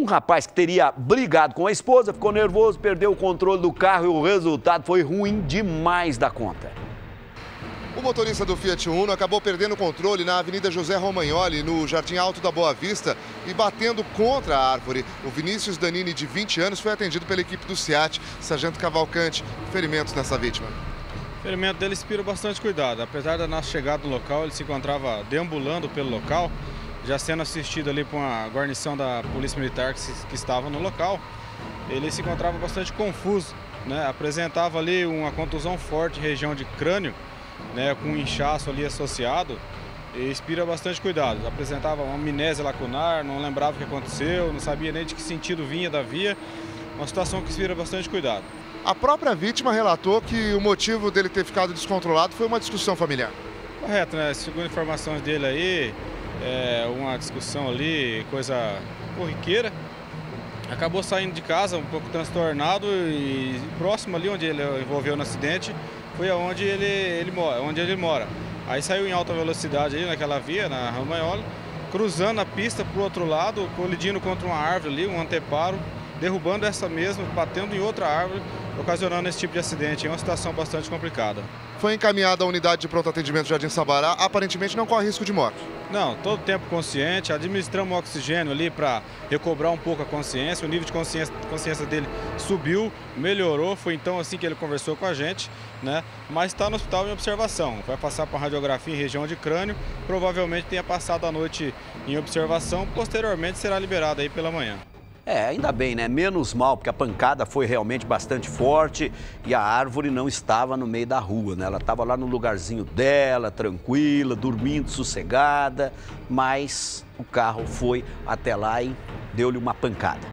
Um rapaz que teria brigado com a esposa, ficou nervoso, perdeu o controle do carro e o resultado foi ruim demais da conta. O motorista do Fiat Uno acabou perdendo o controle na Avenida José Romagnoli, no Jardim Alto da Boa Vista, e batendo contra a árvore. O Vinícius Danini, de 20 anos, foi atendido pela equipe do SEAT. Sargento Cavalcante, ferimentos nessa vítima. O ferimento dele inspira bastante cuidado. Apesar da nossa chegada no local, ele se encontrava deambulando pelo local, já sendo assistido ali por uma guarnição da Polícia Militar que estava no local. Ele se encontrava bastante confuso, né? Apresentava ali uma contusão forte em região de crânio, né, com um inchaço ali associado, e inspira bastante cuidado. Apresentava uma amnésia lacunar, não lembrava o que aconteceu, não sabia nem de que sentido vinha da via, uma situação que inspira bastante cuidado. A própria vítima relatou que o motivo dele ter ficado descontrolado foi uma discussão familiar. Correto, né? Segundo informações dele aí, uma discussão ali, coisa corriqueira. Acabou saindo de casa um pouco transtornado e próximo ali onde ele envolveu no acidente foi onde ele mora. Aí saiu em alta velocidade ali naquela via, na Romagnoli, cruzando a pista para o outro lado, colidindo contra uma árvore ali, um anteparo, derrubando essa mesma, batendo em outra árvore, ocasionando esse tipo de acidente. É uma situação bastante complicada. Foi encaminhada a unidade de pronto atendimento Jardim Sabará, aparentemente não corre risco de morte. Não, todo tempo consciente, administramos oxigênio ali para recobrar um pouco a consciência, o nível de consciência dele subiu, melhorou, foi então assim que ele conversou com a gente, né? Mas está no hospital em observação, vai passar para radiografia em região de crânio, provavelmente tenha passado a noite em observação, posteriormente será liberado aí pela manhã. Ainda bem, né? Menos mal, porque a pancada foi realmente bastante forte e a árvore não estava no meio da rua, né? Ela estava lá no lugarzinho dela, tranquila, dormindo, sossegada, mas o carro foi até lá e deu-lhe uma pancada.